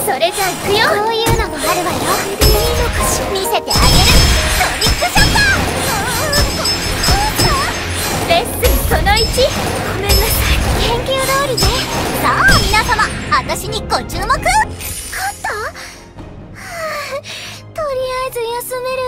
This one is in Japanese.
それじゃあ行くよ。こういうのもあるわよ。見せてあげる。トリックショット。レッスンその1。ごめんなさい。研究通りね。さあ皆様、私にご注目。勝った？はあ、とりあえず休める。